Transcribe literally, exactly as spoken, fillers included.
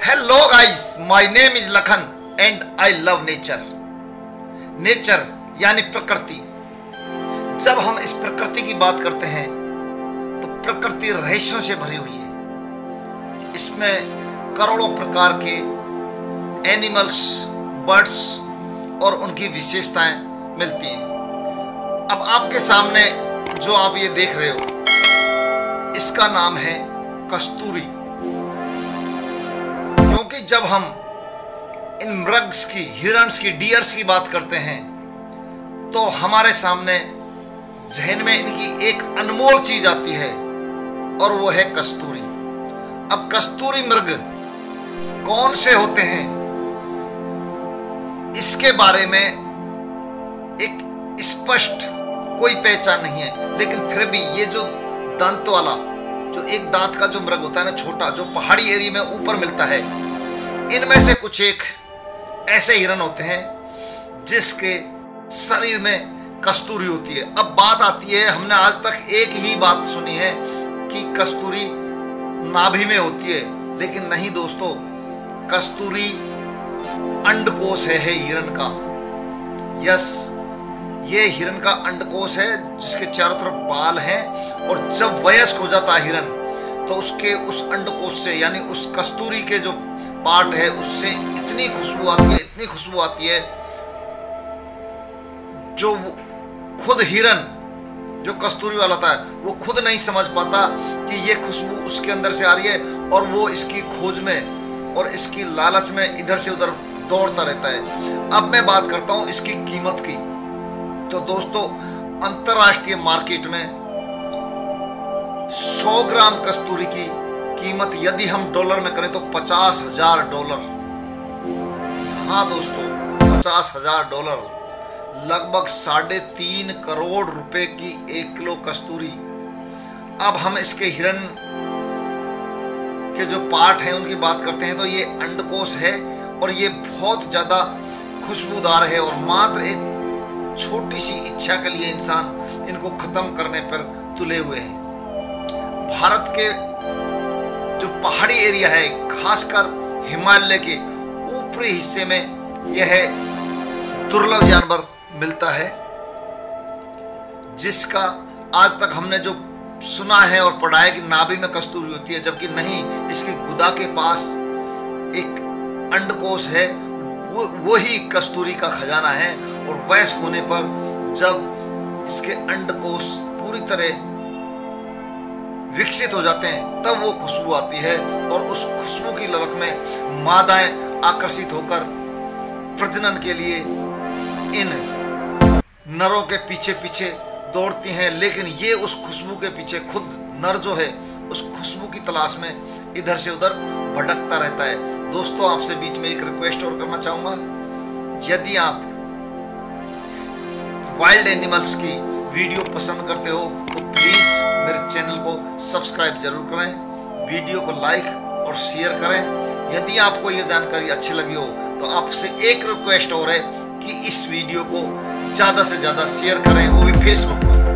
Hello guys, my name is Lakhan and I love nature. Nature यानी प्रकृति। जब हम इस प्रकृति की बात करते हैं तो प्रकृति रहस्यों से भरी हुई है। इसमें करोड़ों प्रकार के एनिमल्स, बर्ड्स और उनकी विशेषताएं मिलती हैं। अब आपके सामने जो आप ये देख रहे हो, इसका नाम है कस्तूरी। क्योंकि जब हम इन मृग्स की, हिरन्स की, डियर्स की बात करते हैं तो हमारे सामने जहन में इनकी एक अनमोल चीज आती है और वो है कस्तूरी। अब कस्तूरी मृग कौन से होते हैं, इसके बारे में एक स्पष्ट कोई पहचान नहीं है। लेकिन फिर भी ये जो दांत वाला, जो एक दांत का जो मृग होता है ना, छोटा, जो पहाड़ी एरिया में ऊपर मिलता है, इनमें से कुछ एक ऐसे हिरन होते हैं जिसके शरीर में कस्तूरी होती है। अब बात आती है, हमने आज तक एक ही बात सुनी है कि कस्तूरी नाभि में होती है, लेकिन नहीं दोस्तों, कस्तूरी अंडकोश है, है हिरन का। यस, ये हिरन का अंडकोश है जिसके चारों तरफ बाल हैं, और जब वयस्क हो जाता है हिरन तो उसके उस अंडकोश से, यानी उस कस्तूरी के जो पार्ट है, उससे इतनी खुशबू आती है, इतनी खुशबू आती है, जो खुद हिरन जो कस्तूरी वाला था वो खुद नहीं समझ पाता कि ये खुशबू उसके अंदर से आ रही है, और वो इसकी खोज में और इसकी लालच में इधर से उधर दौड़ता रहता है। अब मैं बात करता हूं इसकी कीमत की। तो दोस्तों, अंतरराष्ट्रीय मार्केट में सौ ग्राम कस्तूरी की कीमत यदि हम डॉलर में करें तो पचास हजार डॉलर। हाँ दोस्तों, पचास हजार डॉलर, लगभग साढ़े तीन करोड़ रुपए की एक किलो कस्तूरी। अब हम इसके हिरन के जो पार्ट हैं उनकी बात करते हैं तो ये अंडकोश है, और ये बहुत ज़्यादा खुशबूदार है, और मात्र एक छोटी सी इच्छा के लिए इंसान इनको ख़त्म करने पर तुले हुए हैं। भारत के जो पहाड़ी एरिया है, खासकर हिमालय के ऊपरी हिस्से में यह दुर्लभ जानवर मिलता है, जिसका आज तक हमने जो सुना है और पढ़ा है कि नाभि में कस्तूरी होती है, जबकि नहीं, इसकी गुदा के पास एक अंडकोश है, वो वही कस्तूरी का खजाना है। और वयस्क होने पर जब इसके अंडकोश पूरी तरह विकसित हो जाते हैं तब वो खुशबू आती है, और उस खुशबू की ललक में मादाएं आकर्षित होकर प्रजनन के लिए इन नरों के पीछे पीछे दौड़ती हैं। लेकिन ये उस खुशबू के पीछे, खुद नर जो है उस खुशबू की तलाश में इधर से उधर भटकता रहता है। दोस्तों, आपसे बीच में एक रिक्वेस्ट और करना चाहूँगा, यदि आप वाइल्ड एनिमल्स की वीडियो पसंद करते हो तो प्लीज़ मेरे चैनल को सब्सक्राइब जरूर करें, वीडियो को लाइक और शेयर करें। यदि आपको ये जानकारी अच्छी लगी हो तो आपसे एक रिक्वेस्ट और है कि इस वीडियो को ज़्यादा से ज़्यादा शेयर करें, वो भी फेसबुक पर।